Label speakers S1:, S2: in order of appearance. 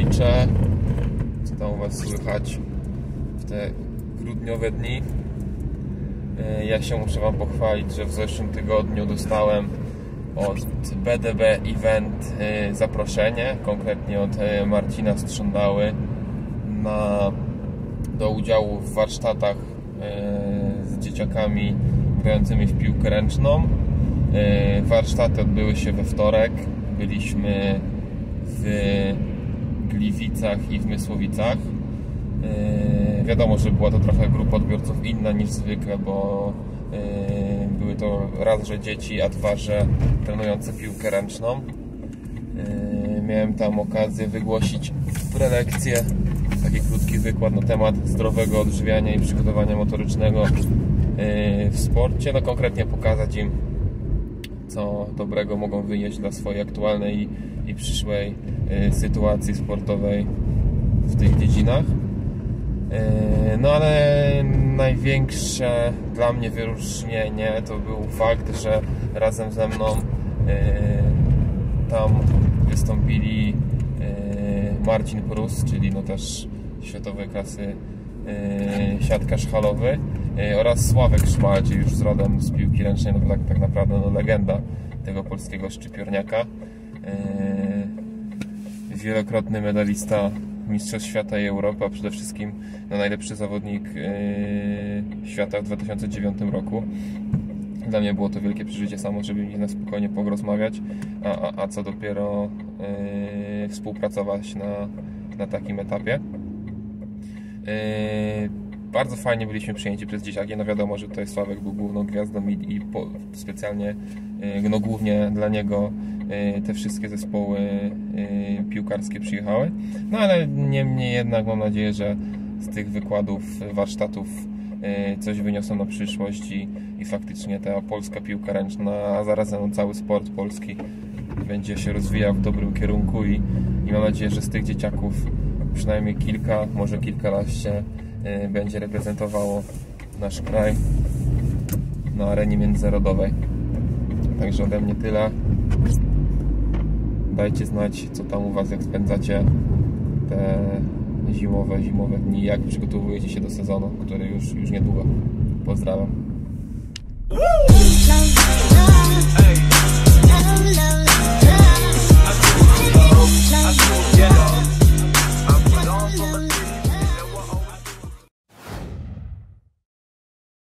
S1: Katowice. Co tam u Was słychać w te grudniowe dni? Ja się muszę Wam pochwalić, że w zeszłym tygodniu dostałem od BDB Event zaproszenie, konkretnie od Marcina Strządały, do udziału w warsztatach z dzieciakami grającymi w piłkę ręczną. Warsztaty odbyły się we wtorek. Byliśmy w Gliwicach i w Mysłowicach. Wiadomo, że była to trochę grupa odbiorców inna niż zwykle, bo były to raz, że dzieci, a dwa, że trenujące piłkę ręczną. Miałem tam okazję wygłosić prelekcję, taki krótki wykład na temat zdrowego odżywiania i przygotowania motorycznego w sporcie. No, konkretnie pokazać im, co dobrego mogą wynieść dla swojej aktualnej i przyszłej sytuacji sportowej w tych dziedzinach. No ale największe dla mnie wyróżnienie to był fakt, że razem ze mną tam wystąpili Marcin Prus, czyli no też światowej klasy siatkarz halowy, oraz Sławek Szmal, czyli już rodem z piłki ręcznej, no tak naprawdę no legenda tego polskiego szczypiorniaka, wielokrotny medalista Mistrzostw Świata i Europy, a przede wszystkim no, najlepszy zawodnik świata w 2009 roku. Dla mnie było to wielkie przeżycie samo, żeby mi na spokojnie porozmawiać, a co dopiero współpracować na takim etapie. Bardzo fajnie byliśmy przyjęci przez dzieciaki. No wiadomo, że tutaj Sławek był główną gwiazdą i specjalnie, no głównie dla niego te wszystkie zespoły piłkarskie przyjechały. No ale niemniej jednak mam nadzieję, że z tych wykładów, warsztatów coś wyniosą na przyszłość i faktycznie ta polska piłka ręczna, a zarazem cały sport polski będzie się rozwijał w dobrym kierunku i mam nadzieję, że z tych dzieciaków przynajmniej kilka, może kilkanaście będzie reprezentowało nasz kraj na arenie międzynarodowej. Także ode mnie tyle. Dajcie znać, co tam u Was, jak spędzacie te zimowe dni, jak przygotowujecie się do sezonu, który już niedługo. Pozdrawiam.
S2: Yeah.